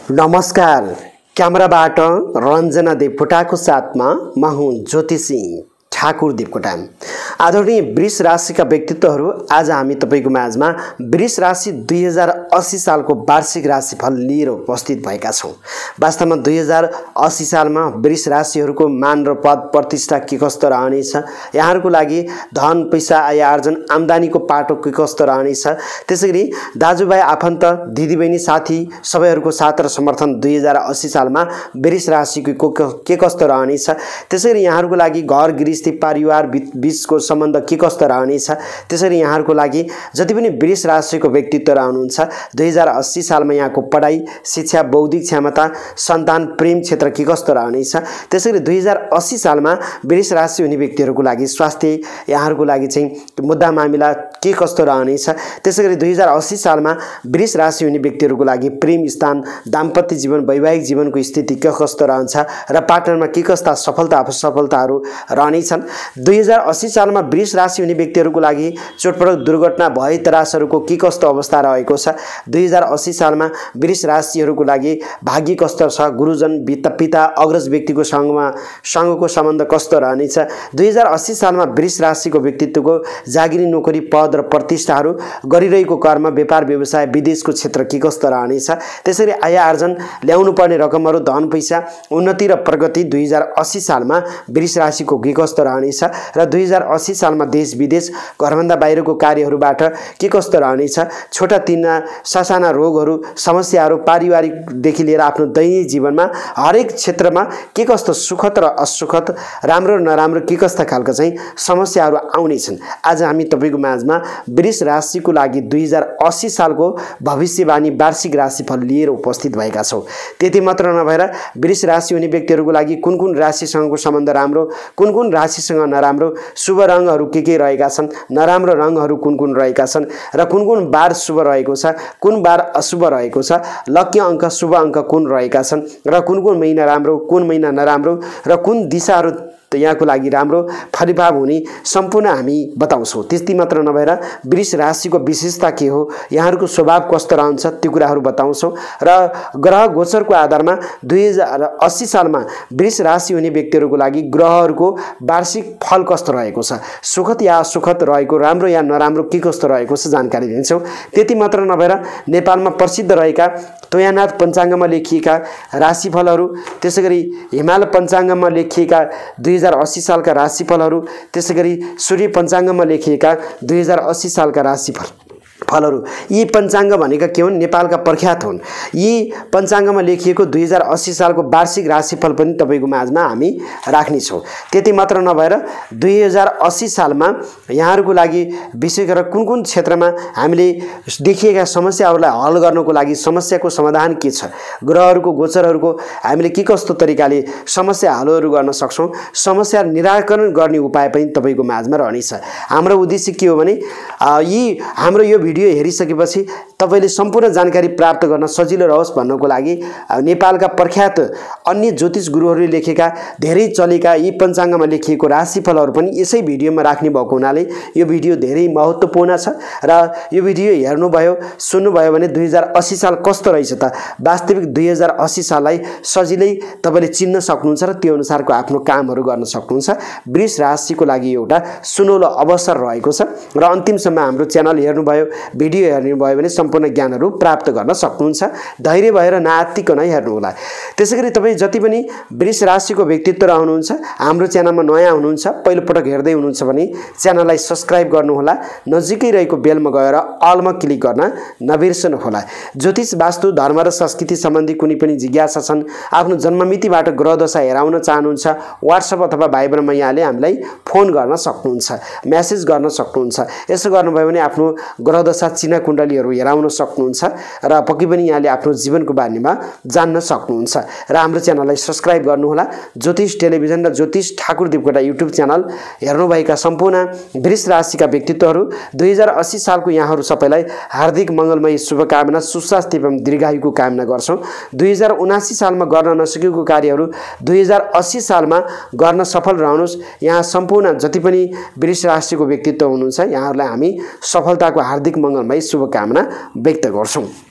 नमस्कार। क्यामेराबाट रञ्जना देवकोटाको साथमा म हुँ ज्योति सिंह ठाकुर देवकोटा। आदरणीय वृष राशिका व्यक्तित्वहरू, आज हामी तपाईको माझमा वृष राशि 2080 सालको वार्षिक राशिफल लिएर उपस्थित भएका छौं। वास्तवमा 2080 सालमा वृष राशिहरूको मान र पद प्रतिष्ठा के कस्तो रहनेछ, यहाँहरूको लागि धन पैसा आय आर्जन आम्दानीको पाटो के कस्तो रहनेछ, त्यसैगरी दाजुभाइ आफन्त दिदीबहिनी साथी सबैहरूको साथ र समर्थन 2080 सालमा वृष राशिको के कस्तो रहनेछ, त्यसैगरी यहाँहरूको लागि घर गृहस्थी परिवार बीचको सम्बन्ध के कस्तो रहनेछ, त्यसैगरी यहाँहरूको लागि जति पनि वृष राशिको व्यक्तित्व रहनुहुन्छ 2080 सालमा यहाँको पढाइ शिक्षा बौद्धिक क्षमता सन्तान प्रेम क्षेत्र के कस्तो रहनेछ, त्यसैगरी 2080 सालमा वृष राशि हुने व्यक्तिहरूको लागि स्वास्थ्य यहाँहरूको लागि चाहिँ मुद्दा मामिला के कस्तो रहनेछ, त्यसैगरी 2080 सालमा वृष राशि हुने व्यक्तिहरूको लागि प्रेम स्थान दाम्पत्य जीवन वैवाहिक जीवनको स्थिति के कस्तो रहन्छ र पार्टनरमा के कस्ता सफलता असफलताहरू रहनेछन्। 2080 सालमा वृष राशि हुने व्यक्तिहरूको लागि चोटपटक दुर्घटना भय त्रासहरूको के कस्तो अवस्था रहेको छ, 2080 सालमा वृष राशिहरूको लागि भाग्य कस्तो छ, गुरुजन पिता अग्रज व्यक्तिको सँगको सम्बन्ध कस्तो रहनेछ, 2080 सालमा वृष राशिको व्यक्तित्वको जागिरी नोकरी पद र प्रतिष्ठाहरू गरिरहेको कर्म व्यापार व्यवसाय विदेशको क्षेत्र के कस्तो रहनेछ, त्यसैगरी आय आर्जन ल्याउनु पर्ने रकमहरू धन पैसा उन्नति र प्रगति 2080 सालमा वृष राशिको के कस्तो रहनेछ र 2080 सालमा देश विदेश घरभन्दा बाहिरको कार्यहरूबाट के कस्तो रहनेछ, छोटा तिना ससाना रोगहरू समस्याहरू पारिवारिकदेखि लिएर आफ्नो दैनिक जीवनमा हरेक क्षेत्रमा के कस्तो सुखद र असुखद राम्रो र नराम्रो के कस्ता खालका चाहिँ समस्याहरू आउनेछन्। आज हामी तपाईको माझमा वृष राशिको लागि 2080 सालको भविष्यवाणी वार्षिक राशिफल लिएर उपस्थित भएका छौं। त्यति मात्र नभएर वृष राशि हुने व्यक्तिहरूको लागि कुन राशिसँगको सम्बन्ध राम्रो, कुन राशिसँग नराम्रो, शुभ रङहरू के रहेका छन्, नराम्रो रङहरू कुन रहेका छन् र कुन बार शुभ रहेको छ, कुन बार अशुभ रहेको छ, लकी अङ्क शुभ अङ्क कुन रहेका छन् र कुन महिना राम्रो कुन महिना नराम्रो र कुन दिशाहरू यहाँको लागि राम्रो फलिभाव हुने सम्पूर्ण हामी बताउँछौं। त्यति मात्र नभएर वृष राशिको विशेषता के हो, यहाँहरूको स्वभाव कस्तो रहन्छ त्यो कुराहरू बताउँछौं र ग्रह गोचरको आधारमा 2080 सालमा वृष राशि हुने व्यक्तिहरूको लागि ग्रहहरूको वार्षिक फल कस्तो रहेको छ, सुखद या असुखद रहेको, राम्रो या नराम्रो के कस्तो रहेको छ जानकारी दिन्छौं। त्यति मात्र नभएर नेपालमा प्रसिद्ध रहेका तोयानाथ पञ्चाङ्गमा लेखिएका राशिफलहरू, त्यसैगरी हिमाल पञ्चाङ्गमा लेखिएका 2080 सालका राशिफलहरू, त्यसैगरी सूर्य पञ्चाङ्गमा लेखिएका 2080 सालका राशिफलहरू, यी पञ्चाङ्ग भनेका के हुन्, नेपालका प्रख्यात हुन्। यी पञ्चाङ्गमा लेखिएको 2080 सालको वार्षिक राशिफल पनि तपाईको माझमा हामी राख्ने छौं। त्यति मात्र नभएर 2080 सालमा यहाँहरूको लागि विशेष गरेर कुन क्षेत्रमा हामीले देखिएका समस्याहरूलाई हल गर्नको लागि समस्याको समाधान के छ, ग्रहहरूको गोचरहरूको हामीले के कस्तो तरिकाले समस्या हलहरू गर्न सक्छौं, समस्या निराकरण गर्ने उपाय पनि तपाईको माझमा रहनेछ। हाम्रो उद्देश्य के हो भने यी हाम्रो यो भिडियो हेरिसकेपछि तपाईले सम्पूर्ण जानकारी प्राप्त गर्न सजिलो रहोस् भन्नको लागि नेपालका प्रख्यात अन्य ज्योतिष गुरुहरूले लेखेका धेरै चलेका यी पञ्चाङ्गमा लेखिएको राशिफलहरू पनि यसै भिडियोमा राख्ने भएको हुनाले यो भिडियो धेरै महत्त्वपूर्ण छ र यो भिडियो हेर्नुभयो सुन्नुभयो भने 2080 साल कस्तो रहेछ त वास्तविक 2080 साललाई सजिलै तपाईले चिन्न सक्नुहुन्छ र त्यो अनुसारको आफ्नो कामहरू गर्न सक्नुहुन्छ। वृष राशिको लागि एउटा सुनौलो अवसर रहेको छ र अन्तिमसम्म हाम्रो च्यानल हेर्नुभयो भिडियो हेर्नुभयो भने सम्पूर्ण ज्ञानहरू प्राप्त गर्न सक्नुहुन्छ। धैर्य भएर नआत्तिकन हेर्नुहोला। त्यसैगरी तपाई जति पनि वृष राशिको व्यक्तित्व रहनुहुन्छ, हाम्रो च्यानलमा नयाँ हुनुहुन्छ, पहिलो पटक हेर्दै हुनुहुन्छ भने च्यानललाई सब्स्क्राइब गर्नुहोला, नजिकै रहेको बेलमा गएर अलमा क्लिक गर्न नबिर्सनुहोला। ज्योतिष वास्तु धर्म र संस्कृति सम्बन्धी कुनै पनि जिज्ञासा छन्, आफ्नो जन्ममितिबाट ग्रह दशा हेराउन चाहनुहुन्छ, व्हाट्सएप अथवा भाइबरमा यहाँले हामीलाई फोन गर्न सक्नुहुन्छ, मेसेज गर्न सक्नुहुन्छ। यसो गर्नुभयो भने आफ्नो ग्रह दशा चिन्ह कुण्डलीहरू हेराउन सक्नुहुन्छ र पक्कै पनि यहाँले आफ्नो जीवनको बारेमा जान्न सक्नुहुन्छ। र हाम्रो च्यानललाई सब्स्क्राइब गर्नुहोला। ज्योतिष टेलिभिजन र ज्योतिष ठाकुर देवकोटा युट्युब च्यानल हेर्नुभएका सम्पूर्ण वृष राशिका व्यक्तित्वहरू 2080 सालको यहाँहरू सबैलाई हार्दिक मङ्गलमय शुभकामना सुस्वास्थ्य एवं दीर्घायुको कामना गर्छौं। 2079 सालमा गर्न नसकेको कार्यहरू 2080 सालमा गर्न सफल रहनुहोस्। यहाँ सम्पूर्ण जति पनि वृष राशिको व्यक्तित्व हुनुहुन्छ यहाँहरूलाई हामी सफलताको हार्दिक मङ्गलमय शुभकामना व्यक्त गर्छौं।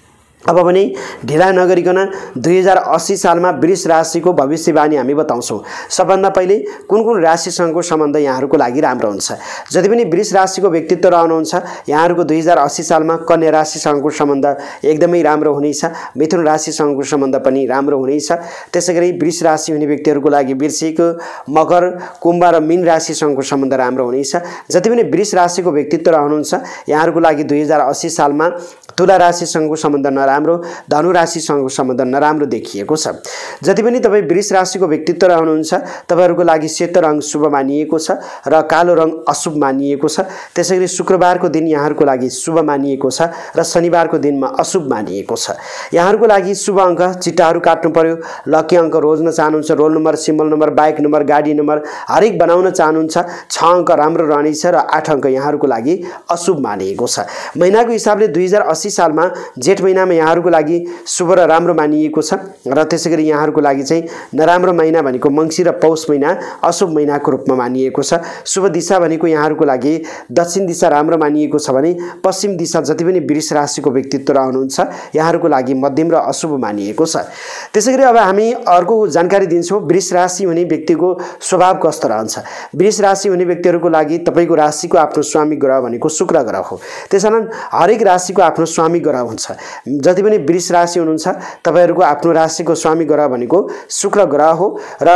अब भने ढिला नगरिकन 2080 सालमा वृष राशिको भविष्यवाणी हामी बताउँछौँ। सबभन्दा पहिले कुन कुन राशिसँगको सम्बन्ध यहाँहरूको लागि राम्रो हुन्छ। जति पनि वृष राशिको व्यक्तित्व रहनुहुन्छ यहाँहरूको 2080 सालमा कन्या राशिसँगको सम्बन्ध एकदमै राम्रो हुनेछ। मिथुन राशिसँगको सम्बन्ध पनि राम्रो हुनेछ। त्यसैगरी वृष राशि हुने व्यक्तिहरूको लागि वृश्चिक, मकर, कुम्भ र मीन राशिसँगको सम्बन्ध राम्रो हुनेछ। जति पनि वृष राशिको व्यक्तित्व रहनुहुन्छ यहाँहरूको लागि 2080 सालमा तुला राशिसँगको सम्बन्ध नराम्रो, धनु राशिसँगको सम्बन्ध नराम्रो देखिएको छ। जति पनि तपाईँ वृष राशिको व्यक्तित्व रहनुहुन्छ तपाईँहरूको लागि सेतो रङ शुभ मानिएको छ र कालो रङ अशुभ मानिएको छ। त्यसैगरी शुक्रबारको दिन यहाँहरूको लागि शुभ मानिएको छ र शनिबारको दिनमा अशुभ मानिएको छ। यहाँहरूको लागि शुभ अङ्क चिट्टाहरू काट्नु पर्यो, लकी अङ्क रोज्न चाहनुहुन्छ, roll number, symbol number, bike number, गाडी नम्बर हरेक बनाउन चाहनुहुन्छ 6 अङ्क राम्रो रहनेछ र 8 अङ्क यहाँहरूको लागि अशुभ मानिएको छ। महिनाको हिसाबले 2080 सालमा जेठ महिनामा यहाँहरूको लागि शुभ र राम्रो मानिएको छ र त्यसैगरी यहाँहरूको लागि चाहिँ नराम्रो महिना भनेको मङ्सिर र पौष महिना अशुभ महिनाको रूपमा मानिएको छ। शुभ दिशा भनेको यहाँहरूको लागि दक्षिण दिशा राम्रो मानिएको छ भने पश्चिम दिशा जति पनि वृष राशिको व्यक्तित्व रहनुहुन्छ यहाँहरूको लागि मध्यम र अशुभ मानिएको छ। त्यसैगरी अब हामी अर्को जानकारी दिन्छौँ वृष राशि हुने व्यक्तिको स्वभाव कस्तो रहन्छ। वृष राशि हुने व्यक्तिहरूको लागि तपाईँको राशिको आफ्नो स्वामी ग्रह भनेको शुक्र ग्रह हो। त्यसैले हरेक राशिको आफ्नो स्वामी ग्रह हुन्छ। जति पनि वृष राशि हुनुहुन्छ तपाईँहरूको आफ्नो राशिको स्वामी ग्रह भनेको शुक्र ग्रह हो र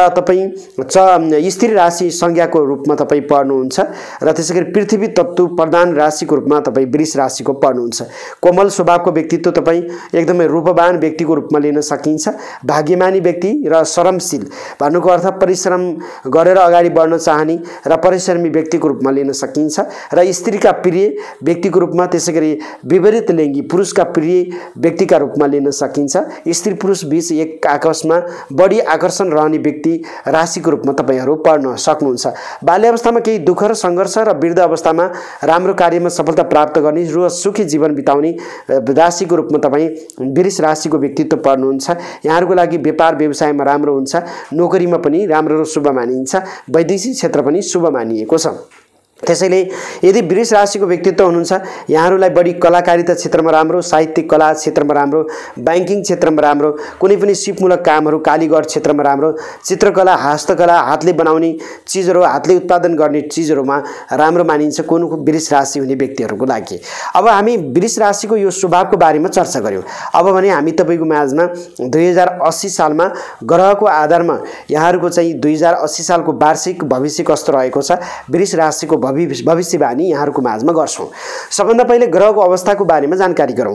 तपाईँ स्त्री राशि संज्ञाको रूपमा तपाईँ पर्नुहुन्छ र त्यसैगरी पृथ्वी तत्त्व प्रधान राशिको रूपमा तपाईँ वृष राशिको पर्नुहुन्छ। कोमल स्वभावको व्यक्तित्व तपाईँ एकदमै रूपवान व्यक्तिको रूपमा लिन सकिन्छ। भाग्यमानी व्यक्ति र श्रमशील भन्नुको अर्थ परिश्रम गरेर अगाडि बढ्न चाहने र परिश्रमी व्यक्तिको रूपमा लिन सकिन्छ र स्त्रीका प्रिय व्यक्तिको रूपमा त्यसैगरी विपरीत लिङ्गी पुरुषका प्रिय व्यक्तिका रूपमा लिन सकिन्छ। स्त्री पुरुष बीच एक आपसमा बढी आकर्षण रहने व्यक्ति राशिको रूपमा तपाईँहरू पढ्न सक्नुहुन्छ। बाल्यावस्थामा केही दुःख र सङ्घर्ष र वृद्ध अवस्थामा राम्रो कार्यमा सफलता प्राप्त गर्ने र सुखी जीवन बिताउने राशिको रूपमा तपाईँ वृष राशिको व्यक्तित्व पर्नुहुन्छ। यहाँहरूको लागि व्यापार व्यवसायमा राम्रो हुन्छ, नोकरीमा पनि राम्रो र शुभ मानिन्छ, वैदेशिक क्षेत्र पनि शुभ मानिएको छ। त्यसैले यदि वृष राशिको व्यक्तित्व हुनुहुन्छ यहाँहरूलाई बढी कलाकारिता क्षेत्रमा राम्रो, साहित्यिक कला क्षेत्रमा राम्रो, ब्याङ्किङ क्षेत्रमा राम्रो, कुनै पनि सिपमूलक कामहरू कालीगढ क्षेत्रमा राम्रो, चित्रकला, हस्तकला, हातले बनाउने चिजहरू, हातले उत्पादन गर्ने चिजहरूमा राम्रो मानिन्छ कुन वृष राशि हुने व्यक्तिहरूको लागि। अब हामी वृष राशिको यो स्वभावको बारेमा चर्चा गऱ्यौँ। अब भने हामी तपाईँको माझमा 2080 सालमा ग्रहको आधारमा यहाँहरूको चाहिँ 2080 सालको वार्षिक भविष्य कस्तो रहेको छ वृष राशिको भविष्यवाणी यहाँहरूको माझमा गर्छौँ। सबभन्दा पहिले ग्रहको अवस्थाको बारेमा जानकारी गरौँ।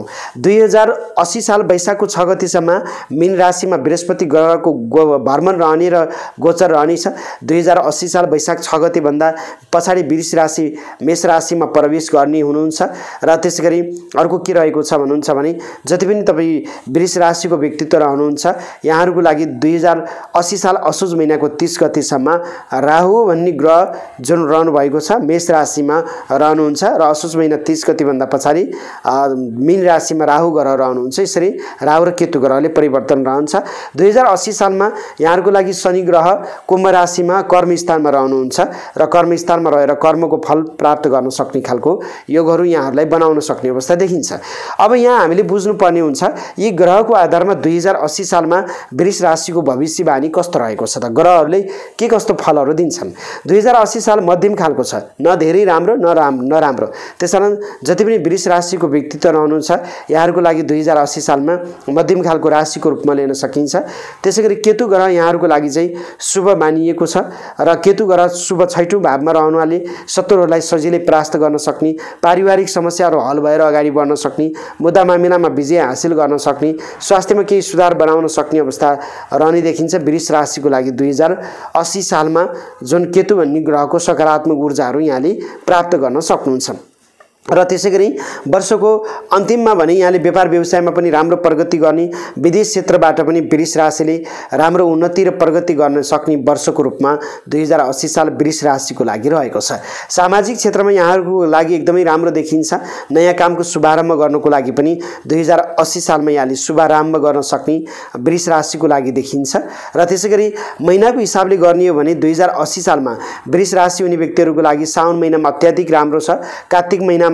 2080 साल वैशाखको 6 गतेसम्म मीन राशिमा बृहस्पति ग्रहको भ्रमण रहने र गोचर रहनेछ। 2080 साल वैशाख 6 गतेभन्दा पछाडि वृष राशि मेष राशिमा प्रवेश गर्ने हुनुहुन्छ र त्यसै गरी अर्को के रहेको छ भन्नुहुन्छ भने जति पनि तपाईँ वृष राशिको व्यक्तित्व रहनुहुन्छ यहाँहरूको लागि 2080 साल असोज महिनाको 30 गतेसम्म राहु भन्ने ग्रह जुन रहनु भएको छ मेष राशिमा रहनुहुन्छ र असोज महिना 30 गतेभन्दा पछाडि मीन राशिमा राहु ग्रह रहनुहुन्छ। यसरी राहु र केतु ग्रहले परिवर्तन रहन्छ। 2080 सालमा यहाँहरूको लागि शनि ग्रह कुम्भ राशिमा कर्म स्थानमा रहनुहुन्छ र कर्म स्थानमा रहेर कर्मको फल प्राप्त गर्न सक्ने खालको योगहरू यहाँहरूलाई बनाउन सक्ने अवस्था देखिन्छ। अब यहाँ हामीले बुझ्नुपर्ने हुन्छ यी ग्रहको आधारमा 2080 सालमा वृष राशिको भविष्यवाणी कस्तो रहेको छ त ग्रहहरूले के कस्तो फलहरू दिन्छन्। 2080 साल मध्यम खालको छ, न धेरै राम्रो न नराम्रो। त्यसैले जति पनि वृष राशिको व्यक्तित्व रहनुहुन्छ यहाँहरूको लागि 2080 सालमा मध्यम खालको राशिको रूपमा लिन सकिन्छ। त्यसैगरी केतु ग्रह यहाँहरूको लागि चाहिँ शुभ मानिएको छ र केतु ग्रह शुभ 6औं भावमा रहनुले शत्रुहरूलाई सजिलै परास्त गर्न सक्ने, पारिवारिक समस्याहरू हल भएर अगाडि बढ्न सक्ने, मुद्दा मामिलामा विजय हासिल गर्न सक्ने, स्वास्थ्यमा केही सुधार बनाउन सक्ने अवस्था रहने देखिन्छ। वृष राशिको लागि 2080 सालमा जुन केतु भन्ने ग्रहको सकारात्मक ऊर्जाहरू यहाँले प्राप्त गर्न सक्नुहुन्छ। र त्यसैगरी वर्षको अन्तिममा भने यहाँले व्यापार व्यवसायमा पनि राम्रो प्रगति गर्ने, विदेश क्षेत्रबाट पनि वृष राशिले राम्रो उन्नति र प्रगति गर्न सक्ने वर्षको रूपमा 2080 साल वृष राशिको लागि रहेको छ। सामाजिक क्षेत्रमा यहाँहरूको लागि एकदमै राम्रो देखिन्छ। नयाँ कामको शुभारम्भ गर्नको लागि पनि 2080 सालमा यहाँले शुभारम्भ गर्न सक्ने वृष राशिको लागि देखिन्छ। र त्यसैगरी महिनाको हिसाबले गर्ने हो भने 2080 सालमा वृष राशि हुने व्यक्तिहरूको लागि साउन महिनामा अत्याधिक राम्रो छ, कार्तिक महिनामा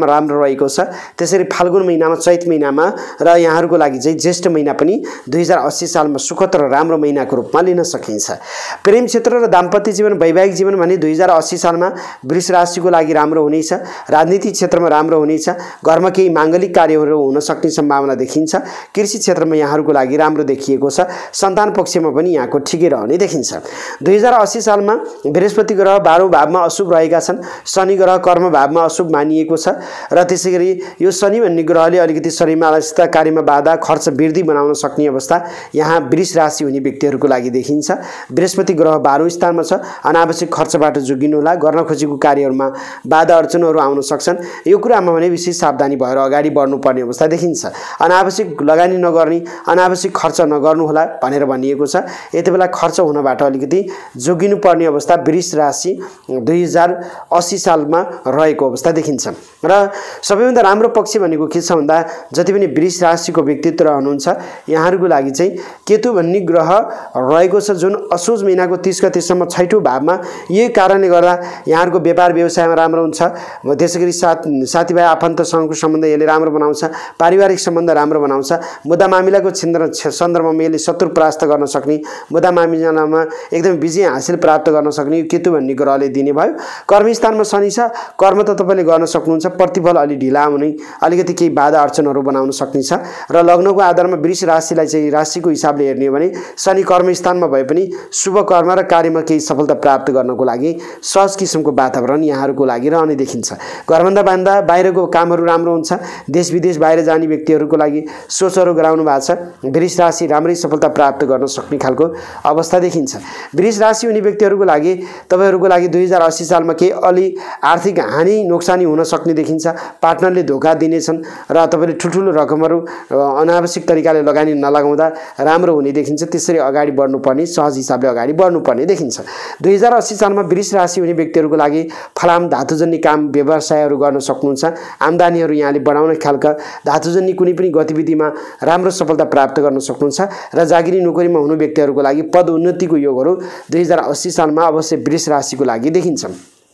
महिनामा राम्रो रहेको छ। त्यसरी फाल्गुन महिनामा, चैत महिनामा र यहाँहरूको लागि चाहिँ ज्येष्ठ महिना पनि 2080 सालमा सुखद र राम्रो महिनाको रूपमा लिन सकिन्छ। प्रेम क्षेत्र र दाम्पत्य जीवन, वैवाहिक जीवन भने 2080 सालमा वृष राशिको लागि राम्रो हुनेछ। राजनीतिक क्षेत्रमा राम्रो हुनेछ। घरमा केही माङ्गलिक कार्यहरू हुन सक्ने सम्भावना देखिन्छ। कृषि क्षेत्रमा यहाँहरूको लागि राम्रो देखिएको छ। सन्तान पक्षमा पनि यहाँको ठिकै रहने देखिन्छ। 2080 सालमा बृहस्पति ग्रह 12औं भावमा अशुभ रहेका छन्। शनि ग्रह कर्म भावमा अशुभ मानिएको छ र त्यसैगरी यो शनि भन्ने ग्रहले अलिकति शरीरमा अलसता, कार्यमा बाधा, खर्च वृद्धि बनाउन सक्ने अवस्था यहाँ वृष राशि हुने व्यक्तिहरूको लागि देखिन्छ। बृहस्पति ग्रह 12औं स्थानमा छ। अनावश्यक खर्चबाट जोगिनु होला। गर्न खोजेको कार्यहरूमा बाधा अडचनहरू आउन सक्छन्। यो कुरामा भने विशेष सावधानी भएर अगाडि बढ्नुपर्ने अवस्था देखिन्छ। अनावश्यक लगानी नगर्ने, अनावश्यक खर्च नगर्नु होला भनेर भनिएको छ। यति बेला खर्च हुनबाट अलिकति जोगिनु पर्ने अवस्था वृष राशि 2080 सालमा रहेको अवस्था देखिन्छ। र सबैभन्दा राम्रो पक्ष भनेको के छ भन्दा जति पनि वृष राशिको व्यक्तित्व रहनुहुन्छ यहाँहरूको लागि चाहिँ केतु भन्ने ग्रह रहेको छ, जुन असोज महिनाको 30 गतेसम्म 6औं भावमा। यही कारणले गर्दा यहाँहरूको व्यापार व्यवसायमा राम्रो हुन्छ। त्यसैगरी साथीभाइ आफन्तसँगको सम्बन्ध यसले राम्रो बनाउँछ। पारिवारिक सम्बन्ध राम्रो बनाउँछ। मुद्दा मामिलाको सन्दर्भमा यसले शत्रु परास्त गर्न सक्ने, मुद्दा मामिलामा एकदम विजय हासिल प्राप्त गर्न सक्ने केतु भन्ने ग्रहले दिने भयो। कर्मस्थानमा शनि छ। कर्म त तपाईँले गर्न सक्नुहुन्छ, प्रतिफल अलि ढिला हुने, अलिकति केही बाधा अडचनहरू बनाउन सक्नेछ। र लग्नको आधारमा वृष राशिलाई चाहिँ राशिको हिसाबले हेर्ने हो भने शनि कर्मस्थानमा भए पनि शुभ कर्म र कार्यमा केही सफलता प्राप्त गर्नको लागि सहज किसिमको वातावरण यहाँहरूको लागि रहने देखिन्छ। घरभन्दा बाहिरको कामहरू राम्रो हुन्छ। देश विदेश बाहिर जाने व्यक्तिहरूको लागि सोचहरू गराउनु भएको छ। वृष राशि राम्रै सफलता प्राप्त गर्न सक्ने खालको अवस्था देखिन्छ। वृष राशि हुने व्यक्तिहरूको लागि तपाईँहरूको लागि 2080 सालमा केही अलि आर्थिक हानि नोक्सानी हुन सक्ने देखिन्छ। पार्टनरले धोका दिनेछन् र तपाईँले ठुल्ठुलो रकमहरू अनावश्यक तरिकाले लगानी नलगाउँदा राम्रो हुने देखिन्छ। त्यसरी अगाडि बढ्नुपर्ने, सहज हिसाबले अगाडि बढ्नुपर्ने देखिन्छ। 2080 सालमा वृष राशि हुने व्यक्तिहरूको लागि फलाम धातुजन्य काम व्यवसायहरू गर्न सक्नुहुन्छ। आम्दानीहरू यहाँले बढाउने खालका धातुजन्य कुनै पनि गतिविधिमा राम्रो सफलता प्राप्त गर्न सक्नुहुन्छ। र जागिरी नोकरीमा हुनु व्यक्तिहरूको लागि पद उन्नतिको योगहरू 2080 सालमा अवश्य वृष राशिको लागि देखिन्छ।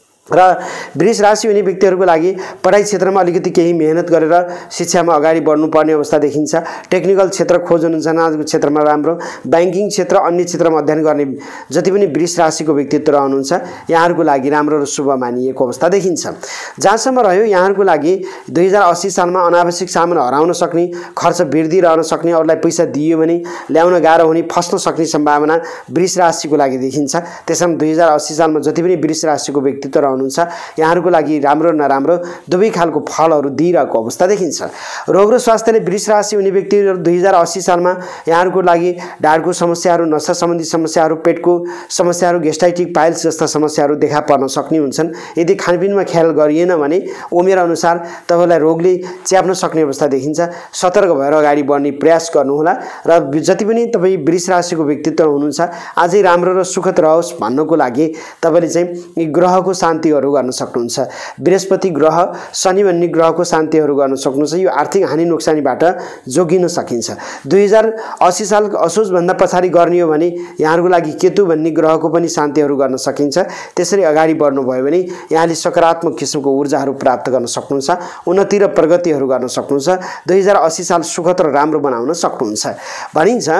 र वृष राशि हुने व्यक्तिहरूको लागि पढाइ क्षेत्रमा अलिकति केही मेहनत गरेर शिक्षामा अगाडि बढ्नुपर्ने अवस्था देखिन्छ। टेक्निकल क्षेत्र खोज अनुसन्धानको क्षेत्रमा राम्रो, ब्याङ्किङ क्षेत्र, अन्य क्षेत्रमा अध्ययन गर्ने जति पनि वृष राशिको व्यक्तित्व रहनुहुन्छ यहाँहरूको लागि राम्रो र शुभ मानिएको अवस्था देखिन्छ। जहाँसम्म रह्यो यहाँहरूको लागि 2080 सालमा अनावश्यक सामान हराउन सक्ने, खर्च वृद्धि रहन सक्ने, अरूलाई पैसा दियो भने ल्याउन गाह्रो हुने, फस्न सक्ने सम्भावना वृष राशिको लागि देखिन्छ। त्यसमा 2080 सालमा जति पनि वृष राशिको व्यक्तित्व यहाँहरूको लागि राम्रो नराम्रो दुवै खालको फलहरू दिइरहेको अवस्था देखिन्छ। रोग र स्वास्थ्यले वृष राशि हुने व्यक्तिहरू 2080 सालमा यहाँहरूको लागि ढाडको समस्याहरू, नसा सम्बन्धी समस्याहरू, पेटको समस्याहरू, गेस्ट्राइटिक पाइल्स जस्ता समस्याहरू देखा पर्न सक्ने हुन्छन्। यदि खानपिनमा ख्याल गरिएन भने उमेर अनुसार तपाईँलाई रोगले च्याप्न सक्ने अवस्था देखिन्छ। सतर्क भएर अगाडि बढ्ने प्रयास गर्नुहोला। र जति पनि तपाईँ वृष राशिको व्यक्तित्व हुनुहुन्छ अझै राम्रो र सुखद रहोस् भन्नको लागि तपाईँले चाहिँ यी ग्रहको शान्तिहरू गर्न सक्नुहुन्छ। बृहस्पति ग्रह, शनि भन्ने ग्रहको शान्तिहरू गर्न सक्नुहुन्छ। यो आर्थिक हानि नोक्सानीबाट जोगिन सकिन्छ। 2080 साल असोजभन्दा पछाडि गर्ने हो भने यहाँहरूको लागि केतु भन्ने ग्रहको पनि शान्तिहरू गर्न सकिन्छ। त्यसरी अगाडि बढ्नुभयो भने यहाँले सकारात्मक किसिमको ऊर्जाहरू प्राप्त गर्न सक्नुहुन्छ, उन्नति र प्रगतिहरू गर्न सक्नुहुन्छ। 2080 साल सुखद र राम्रो बनाउन सक्नुहुन्छ। भनिन्छ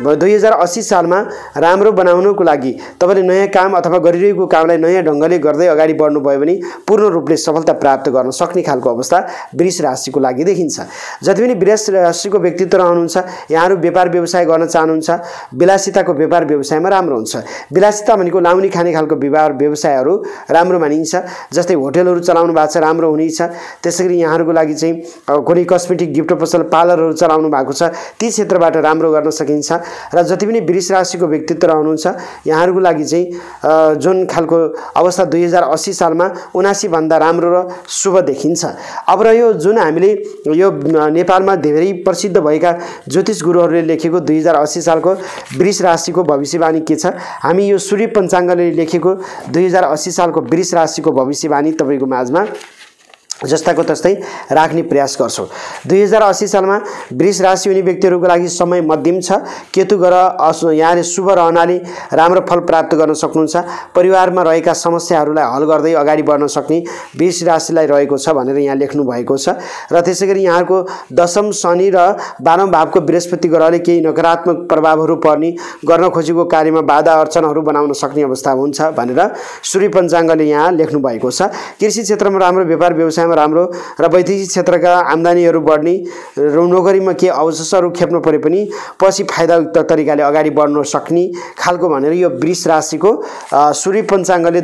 2080 सालमा राम्रो बनाउनको लागि तपाईँले नयाँ काम अथवा गरिरहेको कामलाई नयाँ ढङ्गले गर्दै अगाडि बढ्नुभयो भने पूर्ण रूपले सफलता प्राप्त गर्न सक्ने खालको अवस्था वृष राशिको लागि देखिन्छ। जति पनि वृष राशिको व्यक्तित्व रहनुहुन्छ यहाँहरू व्यापार व्यवसाय गर्न चाहनुहुन्छ, विलासिताको व्यापार व्यवसायमा राम्रो हुन्छ। विलासिता भनेको लाउने खाने खालको व्यापार व्यवसायहरू राम्रो मानिन्छ। जस्तै होटलहरू चलाउनु भएको छ राम्रो हुनेछ। त्यसैगरी यहाँहरूको लागि चाहिँ कुनै कस्मेटिक गिफ्ट पसल, पार्लरहरू चलाउनु भएको छ ती क्षेत्रबाट राम्रो गर्न सकिन्छ। र जति पनि वृष राशिको व्यक्तित्व रहनुहुन्छ यहाँहरूको लागि चाहिँ जुन खालको अवस्था 2080 सालमा 79 भन्दा राम्रो र शुभ देखिन्छ। अब र यो जुन हामीले यो नेपालमा धेरै प्रसिद्ध भएका ज्योतिष गुरुहरूले लेखेको 2080 सालको वृष राशिको भविष्यवाणी के छ, हामी यो सूर्य पञ्चाङ्गले लेखेको 2080 सालको वृष राशिको भविष्यवाणी तपाईको माझमा जस्ताको तस्तै राख्ने प्रयास गर्छौँ। 2080 सालमा वृष राशि हुने व्यक्तिहरूको लागि समय मध्यम छ। केतु ग्रह यहाँले शुभ रहनाले राम्रो फल प्राप्त गर्न सक्नुहुन्छ। परिवारमा रहेका समस्याहरूलाई हल गर्दै अगाडि बढ्न सक्ने वृष राशिलाई रहेको छ भनेर यहाँ लेख्नु भएको छ। र त्यसैगरी यहाँको दशम शनि र 12औं भावको बृहस्पति ग्रहले केही नकारात्मक प्रभावहरू पर्ने, गर्न खोजेको कार्यमा बाधा अर्चनहरू बनाउन सक्ने अवस्था हुन्छ भनेर सूर्य पञ्चाङ्गले यहाँ लेख्नु भएको छ। कृषि क्षेत्रमा राम्रो, व्यापार व्यवसाय राम्रो र वैदेशिक क्षेत्रका आम्दानीहरू बढ्ने र नोकरीमा के अवसरहरू खेप्नु परे पनि पछि फाइदायुक्त तरिकाले अगाडि बढ्न सक्ने खालको भनेर यो वृष राशिको सूर्य पञ्चाङ्गले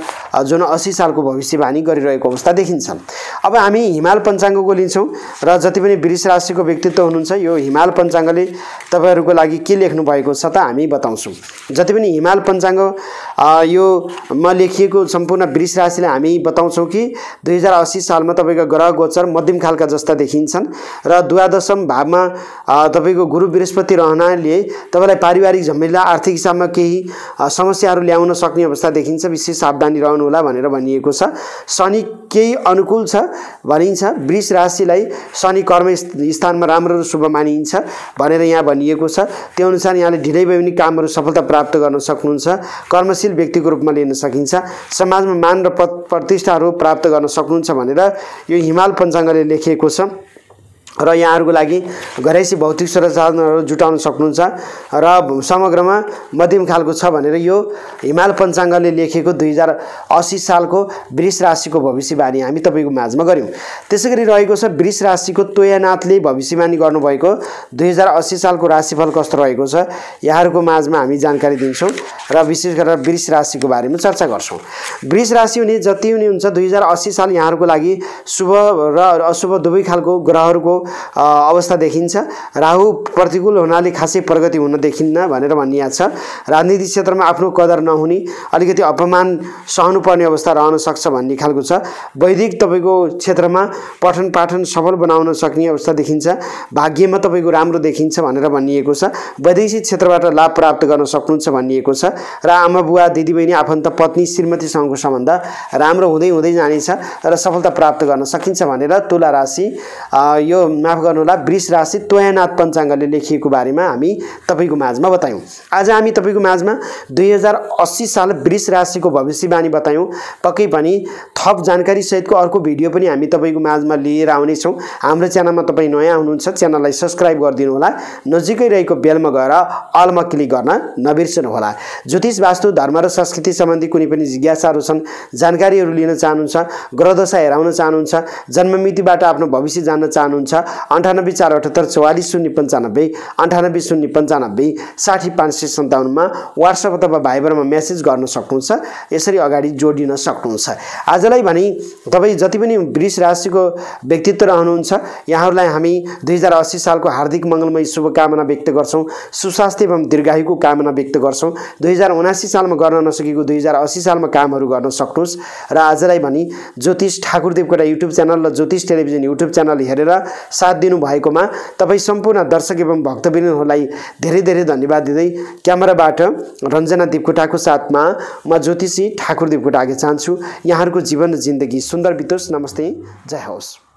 2080 सालको भविष्यवाणी गरिरहेको अवस्था देखिन्छ। अब हामी हिमाल पञ्चाङ्गको लिन्छौँ र जति पनि वृष राशिको व्यक्तित्व हुनुहुन्छ यो हिमाल पञ्चाङ्गले तपाईँहरूको लागि के लेख्नु भएको छ त हामी बताउँछौँ। जति पनि हिमाल पञ्चाङ्ग यो मा लेखिएको सम्पूर्ण वृष राशिलाई हामी बताउँछौँ कि 2080 सालमा तपाईँको ग्रह गोचर मध्यम खालका जस्ता देखिन्छन् र द्वादशम भावमा तपाईँको गुरु बृहस्पति रहनाले तपाईँलाई पारिवारिक झमेला, आर्थिक हिसाबमा केही समस्याहरू ल्याउन सक्ने अवस्था देखिन्छ। विशेष सावधानी रहनुहोला भनेर भनिएको छ। शनि केही अनुकूल छ भनिन्छ। वृष राशिलाई शनि कर्म स्थानमा राम्रो र शुभ मानिन्छ भनेर यहाँ भनिएको छ। त्यो अनुसार यहाँले ढिलै भए पनि कामहरू सफलता प्राप्त गर्न सक्नुहुन्छ। कर्मशील व्यक्तिको रूपमा लिन सकिन्छ। समाजमा मान र प्रतिष्ठाहरू प्राप्त गर्न सक्नुहुन्छ भनेर यो हिमाल पञ्चाङ्गले लेखिएको छ। र यहाँहरूको लागि घरैसी भौतिक संसाधनहरू जुटाउन सक्नुहुन्छ र समग्रमा मध्यम खालको छ भनेर यो हिमाल पञ्चाङ्गले लेखेको 2080 सालको वृष राशिको भविष्यवाणी हामी तपाईँको माझमा गऱ्यौँ। त्यसैगरी रहेको छ वृष राशिको तोयानाथले भविष्यवाणी गर्नुभएको 2080 सालको राशिफल कस्तो रहेको छ यहाँहरूको माझमा हामी जानकारी दिन्छौँ र विशेष गरेर वृष राशिको बारेमा चर्चा गर्छौँ। वृष राशि हुने जति हुने हुन्छ 2080 साल यहाँहरूको लागि शुभ र अशुभ दुवै खालको ग्रहहरूको अवस्था देखिन्छ। राहु प्रतिकूल हुनाले खासै प्रगति हुन देखिन्न भनेर भनिएको छ। राजनीतिक क्षेत्रमा आफ्नो कदर नहुने, अलिकति अपमान सहनुपर्ने अवस्था रहन सक्छ भन्ने खालको छ। वैदिक तपाईँको क्षेत्रमा पठन पाठन सफल बनाउन सक्ने अवस्था देखिन्छ। भाग्यमा तपाईँको राम्रो देखिन्छ भनेर भनिएको छ। वैदेशिक क्षेत्रबाट लाभ प्राप्त गर्न सक्नुहुन्छ भनिएको छ र आमा बुवा, दिदीबहिनी, आफन्त, पत्नी, श्रीमतीसँगको सम्बन्ध राम्रो हुँदै हुँदै जानेछ र सफलता प्राप्त गर्न सकिन्छ भनेर तुला राशि यो माफ गर्नुहोला वृष राशि तोयानाथ पञ्चाङ्गले लेखिएको बारेमा हामी तपाईँको माझमा बतायौँ। आज हामी तपाईँको माझमा 2080 साल वृष राशिको भविष्यवाणी बतायौँ। पक्कै पनि थप जानकारी सहितको अर्को भिडियो पनि हामी तपाईँको माझमा लिएर आउनेछौँ। हाम्रो च्यानलमा तपाईँ नयाँ हुनुहुन्छ, च्यानललाई सब्सक्राइब गरिदिनु होला। नजिकै रहेको बेलमा गएर अलमा क्लिक गर्न नबिर्सनुहोला। ज्योतिष, वास्तु, धर्म र संस्कृति सम्बन्धी कुनै पनि जिज्ञासाहरू छन्, जानकारीहरू लिन चाहनुहुन्छ, ग्रहदशा हेराउन चाहनुहुन्छ, जन्ममितिबाट आफ्नो भविष्य जान्न चाहनुहुन्छ 9848844095 980095 60557 मा व्हाट्सएप अथवा भाइबरमा मेसेज गर्न सक्नुहुन्छ। यसरी अगाडि जोडिन सक्नुहुन्छ। आजलाई भने तपाईँ जति पनि वृष राशिको व्यक्तित्व रहनुहुन्छ यहाँहरूलाई हामी 2080 सालको हार्दिक मङ्गलमय शुभकामना व्यक्त गर्छौँ। सुस्वास्थ्य एवं दीर्घायुको कामना व्यक्त गर्छौँ। 2079 सालमा गर्न नसकेको 2080 सालमा कामहरू गर्न सक्नुहोस्। र आजलाई भने ज्योतिष ठाकुर देवकोटा युट्युब च्यानल र ज्योतिष टेलिभिजन युट्युब च्यानल हेरेर साथ दिनुभएकोमा तपाईँ सम्पूर्ण दर्शक एवं भक्तवृन्दहरूलाई धेरै धेरै धन्यवाद दिँदै क्यामेराबाट रञ्जना देवकोटाको साथमा म ज्योतिषी ठाकुर देवकोटा आगे चाहन्छु। यहाँहरूको जीवन र जिन्दगी सुन्दर बितोस्। नमस्ते, जय होस्।